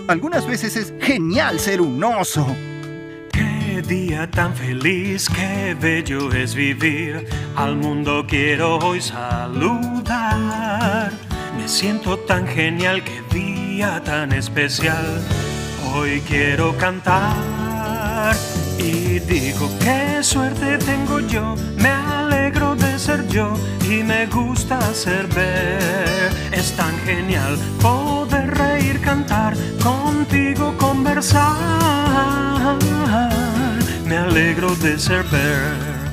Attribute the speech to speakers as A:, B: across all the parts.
A: Algunas veces es genial ser un oso.
B: Qué día tan feliz, qué bello es vivir. Al mundo quiero hoy saludar. Me siento tan genial, qué día tan especial. Hoy quiero cantar y digo qué suerte tengo yo. Me alegro de ser yo y me gusta hacer ver. Es tan genial poder reír, cantar, contigo conversar. Me alegro de ser ver.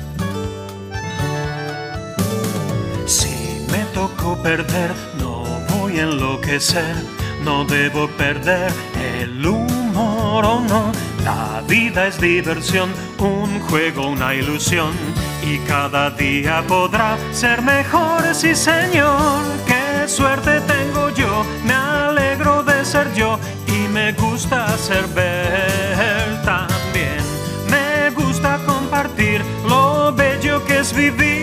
B: Si me tocó perder, no voy a enloquecer. No debo perder el humor, oh no. La vida es diversión, un juego, una ilusión. Y cada día podrá ser mejor, sí señor. Qué suerte tengo yo, me alegro de ser yo y me gusta hacer ver también. Me gusta compartir lo bello que es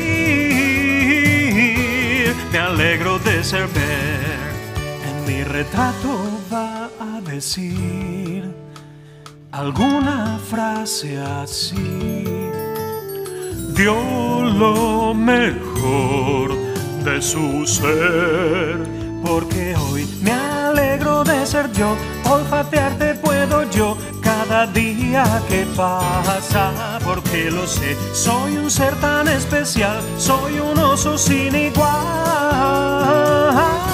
B: vivir. Me alegro de ser ver. En mi retrato va a decir alguna frase así: dio lo mejor de su ser, porque hoy me alegro de ser yo. Olfatearte puedo yo cada día que pasa, porque lo sé, soy un ser tan especial, soy un oso sin igual.